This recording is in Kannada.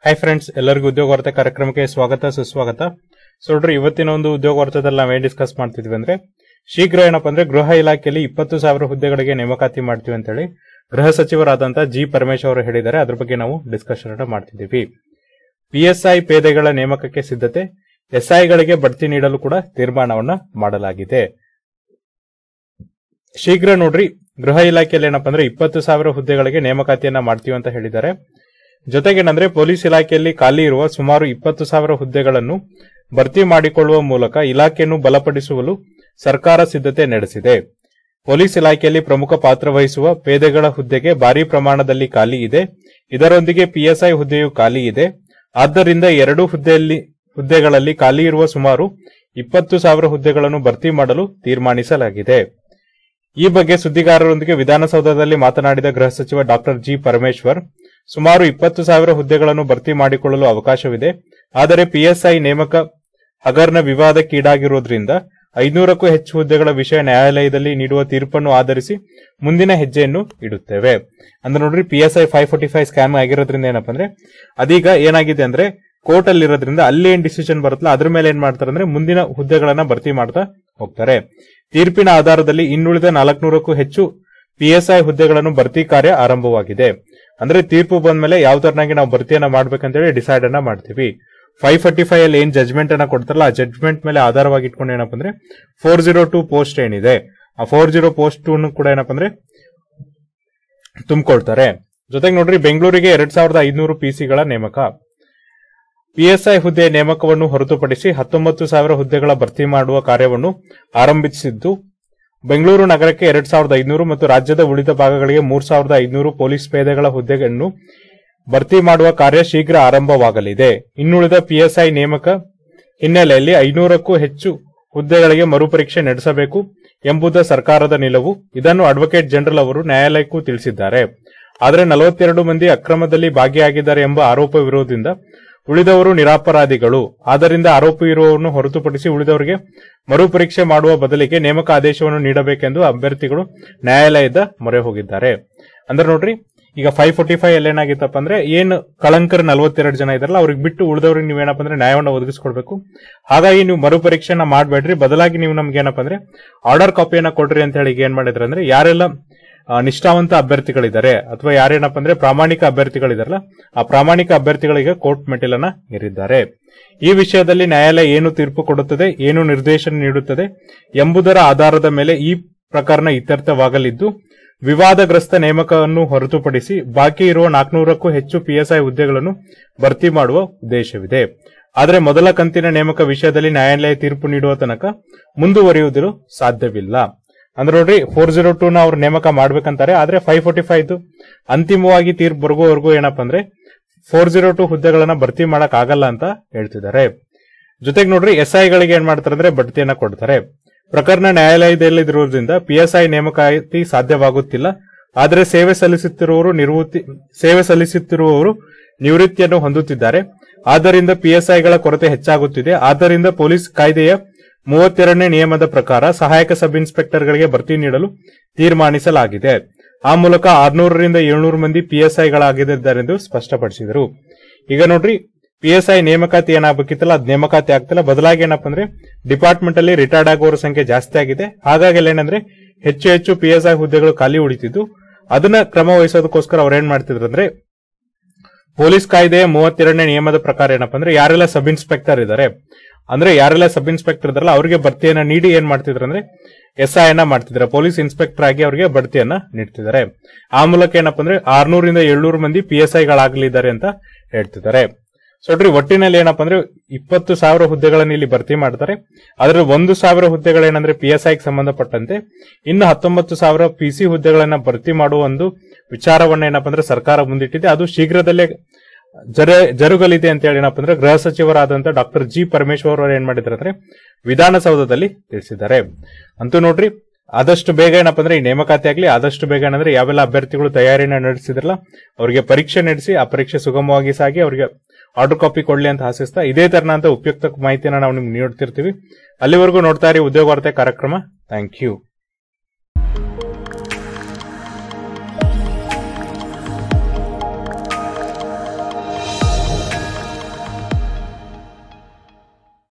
ಹಾಯ್ ಫ್ರೆಂಡ್ಸ್, ಎಲ್ಲರಿಗೂ ಉದ್ಯೋಗ ವಾರ್ತೆ ಕಾರ್ಯಕ್ರಮಕ್ಕೆ ಸ್ವಾಗತ ಸುಸ್ವಾಗತ. ಸೊ ನೋಡ್ರಿ, ಇವತ್ತಿನ ಒಂದು ಉದ್ಯೋಗ ವಾರ್ತೆದಲ್ಲಿ ನಾವೇನ್ ಡಿಸ್ಕಸ್ ಮಾಡ್ತಿದ್ವಿ ಅಂದ್ರೆ ಶೀಘ್ರ ಏನಪ್ಪಾ ಅಂದ್ರೆ ಗೃಹ ಇಲಾಖೆಯಲ್ಲಿ 20,000 ಹುದ್ದೆಗಳಿಗೆ ನೇಮಕಾತಿ ಮಾಡ್ತೀವಿ ಅಂತ ಹೇಳಿ ಗೃಹ ಸಚಿವರಾದಂತ ಜಿ ಪರಮೇಶ್ವರ್ ಅವರು ಹೇಳಿದ್ದಾರೆ. ಅದ್ರ ಬಗ್ಗೆ ನಾವು ಡಿಸ್ಕಷನ್ ಮಾಡ್ತಿದ್ದೀವಿ. PSI ಪೇದೆಗಳ ನೇಮಕಕ್ಕೆ ಸಿದ್ಧತೆ, SIಗಳಿಗೆ ಬಡ್ತಿ ನೀಡಲು ಕೂಡ ತೀರ್ಮಾನವನ್ನ ಮಾಡಲಾಗಿದೆ. ಶೀಘ್ರ ನೋಡ್ರಿ, ಗೃಹ ಇಲಾಖೆಯಲ್ಲಿ ಏನಪ್ಪಾ ಅಂದ್ರೆ 20,000 ಹುದ್ದೆಗಳಿಗೆ ನೇಮಕಾತಿಯನ್ನ ಮಾಡ್ತೀವಿ ಅಂತ ಹೇಳಿದ್ದಾರೆ. ಜೊತೆಗೇನಂದ್ರೆ ಪೊಲೀಸ್ ಇಲಾಖೆಯಲ್ಲಿ ಖಾಲಿ ಇರುವ ಸುಮಾರು 20,000 ಹುದ್ದೆಗಳನ್ನು ಭರ್ತಿ ಮಾಡಿಕೊಳ್ಳುವ ಮೂಲಕ ಇಲಾಖೆಯನ್ನು ಬಲಪಡಿಸಲು ಸರ್ಕಾರ ಸಿದ್ಧತೆ ನಡೆಸಿದೆ. ಪೊಲೀಸ್ ಇಲಾಖೆಯಲ್ಲಿ ಪ್ರಮುಖ ಪಾತ್ರ ವಹಿಸುವ ಪೇದೆಗಳ ಹುದ್ದೆಗೆ ಭಾರಿ ಪ್ರಮಾಣದಲ್ಲಿ ಖಾಲಿ ಇದೆ. ಇದರೊಂದಿಗೆ PSI ಹುದ್ದೆಯು ಖಾಲಿ ಇದೆ. ಆದ್ದರಿಂದ ಎರಡೂ ಹುದ್ದೆಗಳಲ್ಲಿ ಖಾಲಿ ಇರುವ ಸುಮಾರು 20,000 ಹುದ್ದೆಗಳನ್ನು ಭರ್ತಿ ಮಾಡಲು ತೀರ್ಮಾನಿಸಲಾಗಿದೆ. ಈ ಬಗ್ಗೆ ಸುದ್ದಿಗಾರರೊಂದಿಗೆ ವಿಧಾನಸೌಧದಲ್ಲಿ ಮಾತನಾಡಿದ ಗೃಹ ಸಚಿವ ಡಾಕ್ಟರ್ ಜಿ ಪರಮೇಶ್ವರ್, ಸುಮಾರು 20,000 ಹುದ್ದೆಗಳನ್ನು ಭರ್ತಿ ಮಾಡಿಕೊಳ್ಳಲು ಅವಕಾಶವಿದೆ. ಆದರೆ PSI ನೇಮಕ ಹಗರಣ ವಿವಾದಕ್ಕೀಡಾಗಿರುವುದರಿಂದ 500ಕ್ಕೂ ಹೆಚ್ಚು ಹುದ್ದೆಗಳ ವಿಷಯ ನ್ಯಾಯಾಲಯದಲ್ಲಿ ನೀಡುವ ತೀರ್ಪನ್ನು ಆಧರಿಸಿ ಮುಂದಿನ ಹೆಜ್ಜೆಯನ್ನು ಇಡುತ್ತೇವೆ. ಅಂದ್ರೆ ನೋಡ್ರಿ, PSI 545 ಸ್ಕ್ಯಾಮ್ ಆಗಿರೋದ್ರಿಂದ ಏನಪ್ಪಾ ಅಂದ್ರೆ ಅದೀಗ ಏನಾಗಿದೆ ಅಂದ್ರೆ ಕೋರ್ಟ್ ಅಲ್ಲಿ ಇರೋದ್ರಿಂದ ಅಲ್ಲಿ ಏನ್ ಡಿಸಿಷನ್ ಬರುತ್ತಲ್ಲ ಅದ್ರ ಮೇಲೆ ಏನ್ ಮಾಡ್ತಾರೆ ಅಂದ್ರೆ ಮುಂದಿನ ಹುದ್ದೆಗಳನ್ನ ಭರ್ತಿ ಮಾಡ್ತಾ ಹೋಗ್ತಾರೆ. ತೀರ್ಪಿನ ಆಧಾರದಲ್ಲಿ ಇನ್ನುಳಿದ 400ಕ್ಕೂ ಹೆಚ್ಚು PSI ಹುದ್ದೆಗಳನ್ನು ಭರ್ತಿ ಕಾರ್ಯ ಆರಂಭವಾಗಿದೆ. ಅಂದ್ರೆ ತೀರ್ಪು ಬಂದ್ಮೇಲೆ ಯಾವ ತರನಾಗಿ ನಾವು ಭರ್ತಿಯನ್ನ ಮಾಡ್ಬೇಕಂತೇಳಿ ಡಿಸೈಡ್ ಅನ್ನ ಮಾಡ್ತೀವಿ. 545 ಅಲ್ಲಿ ಏನ್ ಜಜ್ಮೆಂಟ್ ಅನ್ನ ಕೊಡ್ತಾರಲ್ಲ ಆ ಜಜ್ಮೆಂಟ್ ಮೇಲೆ ಆಧಾರವಾಗಿ ಇಟ್ಕೊಂಡು ಏನಪ್ಪಾ ಅಂದ್ರೆ 402 ಪೋಸ್ಟ್ ಏನಿದೆ ಆ 40 ಪೋಸ್ಟ್ ಕೂಡ ಏನಪ್ಪಾ ಅಂದ್ರೆ ತುಂಬಿಕೊಳ್ತಾರೆ. ಜೊತೆಗೆ ನೋಡ್ರಿ, ಬೆಂಗಳೂರಿಗೆ 2,500 PCಗಳ ನೇಮಕ. PSI ಹುದ್ದೆ ನೇಮಕವನ್ನು ಹೊರತುಪಡಿಸಿ 19,000 ಹುದ್ದೆಗಳ ಭರ್ತಿ ಮಾಡುವ ಕಾರ್ಯವನ್ನು ಆರಂಭಿಸಿದ್ದು, ಬೆಂಗಳೂರು ನಗರಕ್ಕೆ 2,500 ಮತ್ತು ರಾಜ್ಯದ ಉಳಿದ ಭಾಗಗಳಿಗೆ 3,500 ಪೊಲೀಸ್ ಪೇದೆಗಳ ಹುದ್ದೆಗಳನ್ನು ಭರ್ತಿ ಮಾಡುವ ಕಾರ್ಯ ಶೀಘ್ರ ಆರಂಭವಾಗಲಿದೆ. ಇನ್ನುಳಿದ PSI ನೇಮಕ ಹಿನ್ನೆಲೆಯಲ್ಲಿ 500ಕ್ಕೂ ಹೆಚ್ಚು ಹುದ್ದೆಗಳಿಗೆ ಮರುಪರೀಕ್ಷೆ ನಡೆಸಬೇಕು ಎಂಬುದು ಸರ್ಕಾರದ ನಿಲುವು. ಇದನ್ನು ಅಡ್ವೊಕೇಟ್ ಜನರಲ್ ಅವರು ನ್ಯಾಯಾಲಯಕ್ಕೂ ತಿಳಿಸಿದ್ದಾರೆ. ಆದರೆ 42 ಮಂದಿ ಅಕ್ರಮದಲ್ಲಿ ಭಾಗಿಯಾಗಿದ್ದಾರೆ ಎಂಬ ಆರೋಪವಿರುವುದರಿಂದ ಉಳಿದವರು ನಿರಪರಾಧಿಗಳು. ಆದ್ದರಿಂದ ಆರೋಪಿ ಇರುವವರನ್ನು ಹೊರತುಪಡಿಸಿ ಉಳಿದವರಿಗೆ ಮರುಪರೀಕ್ಷೆ ಮಾಡುವ ಬದಲಿಗೆ ನೇಮಕ ಆದೇಶವನ್ನು ನೀಡಬೇಕೆಂದು ಅಭ್ಯರ್ಥಿಗಳು ನ್ಯಾಯಾಲಯದ ಮೊರೆ ಹೋಗಿದ್ದಾರೆ. ಅಂದ್ರೆ ನೋಡ್ರಿ, ಈಗ 545 ಅಲ್ಲಿ ಏನಾಗಿತ್ತಪ್ಪ ಅಂದ್ರೆ ಏನು ಕಳಂಕರ್ 42 ಜನ ಇದಾರಲ್ಲ ಅವ್ರಿಗೆ ಬಿಟ್ಟು ಉಳಿದವ್ರಿಗೆ ನೀವೇನಪ್ಪ ಅಂದ್ರೆ ನ್ಯಾಯವನ್ನು ಒದಗಿಸ್ಕೊಡ್ಬೇಕು. ಹಾಗಾಗಿ ನೀವು ಮರುಪರೀಕ್ಷೆನ ಮಾಡಬೇಡ್ರಿ, ಬದಲಾಗಿ ನೀವು ನಮ್ಗೆ ಏನಪ್ಪ ಅಂದ್ರೆ ಆರ್ಡರ್ ಕಾಪಿಯನ್ನ ಕೊಡ್ರಿ ಅಂತ ಹೇಳಿ ಏನ್ ಮಾಡಿದ್ರೆ ಅಂದ್ರೆ ಯಾರೆಲ್ಲ ನಿಷ್ಠಾವಂತ ಅಭ್ಯರ್ಥಿಗಳಿದ್ದಾರೆ ಅಥವಾ ಯಾರೇನಪ್ಪ ಅಂದ್ರೆ ಪ್ರಾಮಾಣಿಕ ಅಭ್ಯರ್ಥಿಗಳಿದಾರಲ್ಲ ಆ ಪ್ರಾಮಾಣಿಕ ಅಭ್ಯರ್ಥಿಗಳಿಗೆ ಕೋರ್ಟ್ ಮೆಟ್ಟಿಲನ್ನ ಏರಿದ್ದಾರೆ. ಈ ವಿಷಯದಲ್ಲಿ ನ್ಯಾಯಾಲಯ ಏನು ತೀರ್ಪು ಕೊಡುತ್ತದೆ, ಏನು ನಿರ್ದೇಶನ ನೀಡುತ್ತದೆ ಎಂಬುದರ ಆಧಾರದ ಮೇಲೆ ಈ ಪ್ರಕರಣ ಇತ್ಯರ್ಥವಾಗಲಿದ್ದು, ವಿವಾದಗ್ರಸ್ತ ನೇಮಕವನ್ನು ಹೊರತುಪಡಿಸಿ ಬಾಕಿ ಇರುವ 400ಕ್ಕೂ ಹೆಚ್ಚು PSI ಹುದ್ದೆಗಳನ್ನು ಭರ್ತಿ ಮಾಡುವ ಉದ್ದೇಶವಿದೆ. ಆದರೆ ಮೊದಲ ಕಂತಿನ ನೇಮಕ ವಿಷಯದಲ್ಲಿ ನ್ಯಾಯಾಲಯ ತೀರ್ಪು ನೀಡುವ ತನಕ ಮುಂದುವರಿಯುವುದನ್ನು ಸಾಧ್ಯವಿಲ್ಲ. ಅಂದ್ರೆ ನೋಡ್ರಿ, 402 ನ ಅವ್ರು ನೇಮಕ ಮಾಡ್ಬೇಕಂತಾರೆ. ಆದ್ರೆ 545 ಅಂತಿಮವಾಗಿ ತೀರ್ಪು ಬರುವವರೆಗೂ ಏನಪ್ಪಾ ಅಂದ್ರೆ 402 ಹುದ್ದೆಗಳನ್ನ ಭರ್ತಿ ಮಾಡಕ್ ಆಗಲ್ಲ ಅಂತ ಹೇಳ್ತಿದ್ದಾರೆ. ಜೊತೆಗೆ ನೋಡ್ರಿ, SIಗಳಿಗೆ ಏನ್ ಮಾಡ್ತಾರೆ ಅಂದ್ರೆ ಬಡ್ತಿಯನ್ನ ಕೊಡ್ತಾರೆ. ಪ್ರಕರಣ ನ್ಯಾಯಾಲಯದಲ್ಲಿರುವುದರಿಂದ PSI ನೇಮಕಾತಿ ಸಾಧ್ಯವಾಗುತ್ತಿಲ್ಲ. ಆದರೆ ಸೇವೆ ಸಲ್ಲಿಸುತ್ತಿರುವವರು ನಿವೃತ್ತಿಯನ್ನು ಹೊಂದುತ್ತಿದ್ದಾರೆ. ಆದ್ದರಿಂದ PSIಗಳ ಕೊರತೆ ಹೆಚ್ಚಾಗುತ್ತಿದೆ. ಆದ್ದರಿಂದ ಪೊಲೀಸ್ ಕಾಯ್ದೆಯ 32ನೇ ನಿಯಮದ ಪ್ರಕಾರ ಸಹಾಯಕ ಸಬ್ ಇನ್ಸ್ಪೆಕ್ಟರ್ಗಳಿಗೆ ಭರ್ತಿ ನೀಡಲು ತೀರ್ಮಾನಿಸಲಾಗಿದೆ. ಆ ಮೂಲಕ 600ರಿಂದ 700 ಮಂದಿ PSIಗಳಾಗಿದ್ದಾರೆಂದು ಸ್ಪಷ್ಟಪಡಿಸಿದರು. ಈಗ ನೋಡ್ರಿ, PSI ನೇಮಕಾತಿ ಏನಾಗಬೇಕಿತ್ತಲ್ಲ ಅದ್ ನೇಮಕಾತಿ ಆಗ್ತಿಲ್ಲ. ಬದಲಾಗಿ ಏನಪ್ಪಾ ಅಂದ್ರೆ ಡಿಪಾರ್ಟ್ಮೆಂಟ್ ಅಲ್ಲಿ ರಿಟೈರ್ಡ್ ಆಗುವವರ ಸಂಖ್ಯೆ ಜಾಸ್ತಿ ಆಗಿದೆ. ಹಾಗಾಗಿ ಏನಂದ್ರೆ ಹೆಚ್ಚು PSI ಹುದ್ದೆಗಳು ಖಾಲಿ ಉಳಿತಿದ್ದು ಅದನ್ನ ಕ್ರಮ ವಹಿಸೋದಕ್ಕೋಸ್ಕರ ಅವ್ರು ಏನ್ ಮಾಡ್ತಿದ್ರು ಅಂದ್ರೆ ಪೊಲೀಸ್ ಕಾಯ್ದೆಯ 32ನೇ ನಿಯಮದ ಪ್ರಕಾರ ಏನಪ್ಪಾ ಅಂದ್ರೆ ಯಾರೆಲ್ಲ ಸಬ್ ಇನ್ಸ್ಪೆಕ್ಟರ್ ಇದಾರೆ ಇದಾರಲ್ಲ ಅವರಿಗೆ ಭರ್ತಿಯನ್ನ ನೀಡಿ ಏನ್ ಮಾಡ್ತಿದ್ರು ಅಂದ್ರೆ SI ಅನ್ನ ಮಾಡ್ತಿದ್ದಾರೆ. ಪೊಲೀಸ್ ಇನ್ಸ್ಪೆಕ್ಟರ್ ಆಗಿ ಅವರಿಗೆ ಭರ್ತಿಯನ್ನ ನೀಡ್ತಿದ್ದಾರೆ. ಆ ಮೂಲಕ ಏನಪ್ಪಾ ಅಂದ್ರೆ 600ರಿಂದ 700 ಮಂದಿ PSIಗಳಾಗಲಿದ್ದಾರೆ ಅಂತ ಹೇಳ್ತಿದ್ದಾರೆ. ಸೊ ನೋಡ್ರಿ, ಒಟ್ಟಿನಲ್ಲಿ ಏನಪ್ಪಾ ಅಂದ್ರೆ 20,000 ಹುದ್ದೆಗಳನ್ನು ಇಲ್ಲಿ ಭರ್ತಿ ಮಾಡ್ತಾರೆ. ಆದ್ರೆ 1,000 ಹುದ್ದೆಗಳೇನಂದ್ರೆ PSIಗೆ ಸಂಬಂಧಪಟ್ಟಂತೆ ಇನ್ನು 19,000 PC ಹುದ್ದೆಗಳನ್ನ ಭರ್ತಿ ಮಾಡುವ ಒಂದು ವಿಚಾರವನ್ನ ಏನಪ್ಪಾ ಅಂದ್ರೆ ಸರ್ಕಾರ ಮುಂದಿಟ್ಟಿದೆ. ಅದು ಶೀಘ್ರದಲ್ಲೇ ಜರುಗಲಿದೆ ಅಂತ ಹೇಳಿ ಏನಪ್ಪಾ ಅಂದ್ರೆ ಗೃಹ ಸಚಿವರಾದಂತ ಡಾಕ್ಟರ್ ಜಿ ಪರಮೇಶ್ವರ್ ಅವರು ಏನ್ ಮಾಡಿದ್ದಾರೆ ಅಂದ್ರೆ ವಿಧಾನಸೌಧದಲ್ಲಿ ತಿಳಿಸಿದ್ದಾರೆ. ಅಂತೂ ನೋಡ್ರಿ, ಆದಷ್ಟು ಬೇಗ ಏನಪ್ಪಾ ಅಂದ್ರೆ ಈ ನೇಮಕಾತಿ ಆಗ್ಲಿ, ಆದಷ್ಟು ಬೇಗ ಏನಂದ್ರೆ ಯಾವೆಲ್ಲ ಅಭ್ಯರ್ಥಿಗಳು ತಯಾರಿನ ನಡೆಸಿದ್ರಲ್ಲ ಅವರಿಗೆ ಪರೀಕ್ಷೆ ನಡೆಸಿ ಆ ಪರೀಕ್ಷೆ ಸುಗಮವಾಗಿ ಸಾಗಿ ಅವರಿಗೆ ಆರ್ಡರ್ ಕಾಪಿ ಕೊಡ್ಲಿ ಅಂತ ಆಶಿಸ್ತಾ ಇದೇ ತರನಂತ ಉಪಯುಕ್ತ ಮಾಹಿತಿಯನ್ನ ನಾವು ನಿಮ್ಗೆ ನೀಡ್ತಿರ್ತೀವಿ. ಅಲ್ಲಿವರೆಗೂ ನೋಡ್ತಾ ಇರಿ ಉದ್ಯೋಗ ವಾರ್ತೆ ಕಾರ್ಯಕ್ರಮ. Thank you.